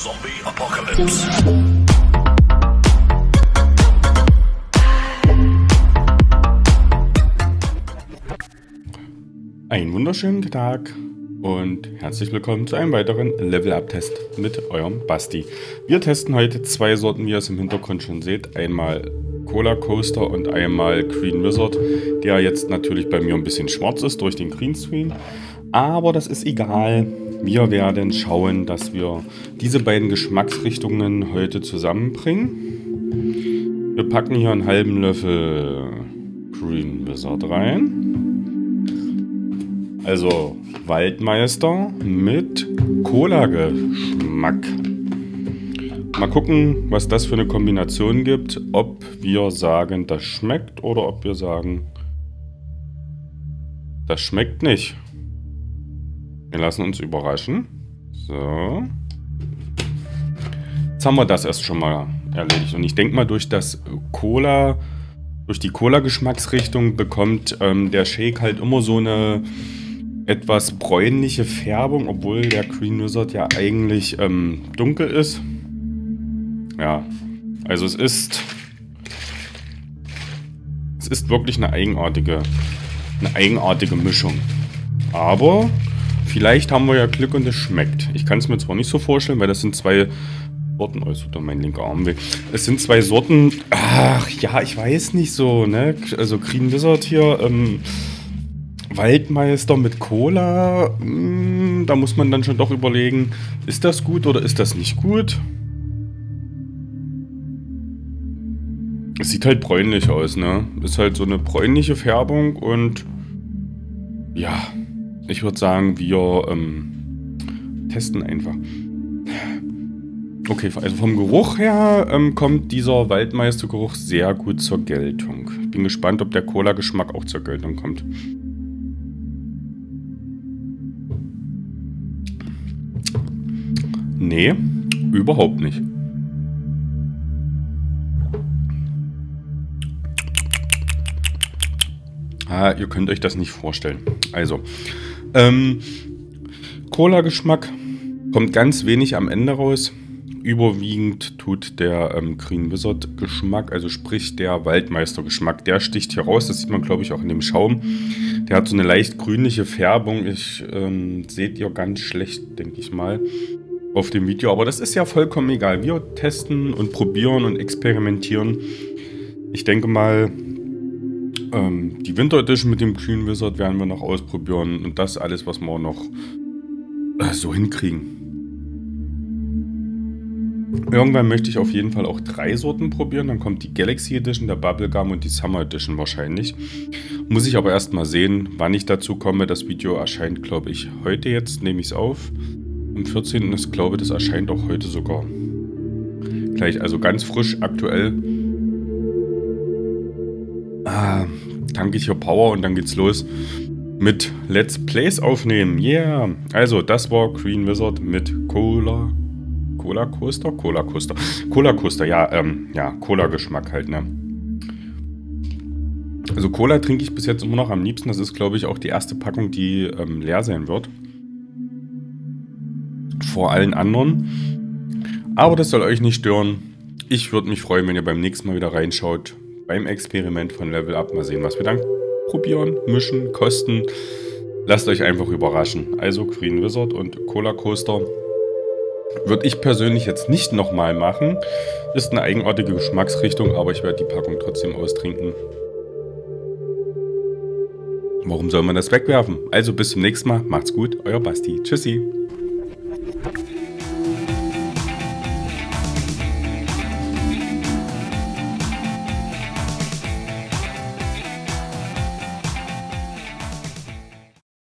Zombie Apocalypse. Einen wunderschönen Tag und herzlich willkommen zu einem weiteren Level-Up-Test mit eurem Basti. Wir testen heute zwei Sorten, wie ihr es im Hintergrund schon seht. Einmal Cola Coaster und einmal Green Wizard, der jetzt natürlich bei mir ein bisschen schwarz ist durch den Greenscreen. Aber das ist egal. Wir werden schauen, dass wir diese beiden Geschmacksrichtungen heute zusammenbringen. Wir packen hier einen halben Löffel Green Wizard rein. Also Waldmeister mit Cola-Geschmack. Mal gucken, was das für eine Kombination gibt. Ob wir sagen, das schmeckt oder ob wir sagen, das schmeckt nicht. Wir lassen uns überraschen. So. Jetzt haben wir das erst schon mal erledigt. Und ich denke mal, durch die Cola-Geschmacksrichtung bekommt der Shake halt immer so eine etwas bräunliche Färbung, obwohl der Green Wizard ja eigentlich dunkel ist. Ja, also es ist wirklich eine eigenartige Mischung. Aber vielleicht haben wir ja Glück und es schmeckt. Ich kann es mir zwar nicht so vorstellen, weil das sind zwei Sorten. Oh, es tut mein linker Arm weh. Es sind zwei Sorten. Ach ja, ich weiß nicht so, ne? Also Green Wizard hier, Waldmeister mit Cola. Da muss man dann schon doch überlegen, ist das gut oder ist das nicht gut? Es sieht halt bräunlich aus, ne? Ist halt so eine bräunliche Färbung und ja, ich würde sagen, wir testen einfach. Okay, also vom Geruch her kommt dieser Waldmeistergeruch sehr gut zur Geltung. Ich bin gespannt, ob der Cola-Geschmack auch zur Geltung kommt. Nee, überhaupt nicht. Ah, ihr könnt euch das nicht vorstellen. Also, Cola-Geschmack kommt ganz wenig am Ende raus. Überwiegend tut der Green Wizard-Geschmack, also sprich der Waldmeister-Geschmack, der sticht hier raus. Das sieht man, glaube ich, auch in dem Schaum. Der hat so eine leicht grünliche Färbung. Seht ihr ganz schlecht, denke ich mal, auf dem Video. Aber das ist ja vollkommen egal. Wir testen und probieren und experimentieren. Ich denke mal, die Winter Edition mit dem Green Wizard werden wir noch ausprobieren. Und das alles, was wir noch so hinkriegen. Irgendwann möchte ich auf jeden Fall auch 3 Sorten probieren. Dann kommt die Galaxy Edition, der Bubblegum und die Summer Edition wahrscheinlich. Muss ich aber erst mal sehen, wann ich dazu komme. Das Video erscheint, glaube ich, heute jetzt. Nehme ich es auf. Am 14. ist, glaube ich, das erscheint auch heute sogar. Gleich, also ganz frisch, aktuell. Tanke ich hier Power und dann geht's los mit Let's Plays aufnehmen. Yeah! Also, das war Green Wizard mit Cola Coaster? Cola Coaster, ja, Cola-Geschmack halt, ne? Also Cola trinke ich bis jetzt immer noch am liebsten. Das ist, glaube ich, auch die erste Packung, die leer sein wird. Vor allen anderen. Aber das soll euch nicht stören. Ich würde mich freuen, wenn ihr beim nächsten Mal wieder reinschaut. Beim Experiment von Level Up. Mal sehen, was wir dann probieren, mischen, kosten. Lasst euch einfach überraschen. Also Green Wizard und Cola Coaster würde ich persönlich jetzt nicht nochmal machen. Ist eine eigenartige Geschmacksrichtung, aber ich werde die Packung trotzdem austrinken. Warum soll man das wegwerfen? Also bis zum nächsten Mal. Macht's gut, euer Basti. Tschüssi.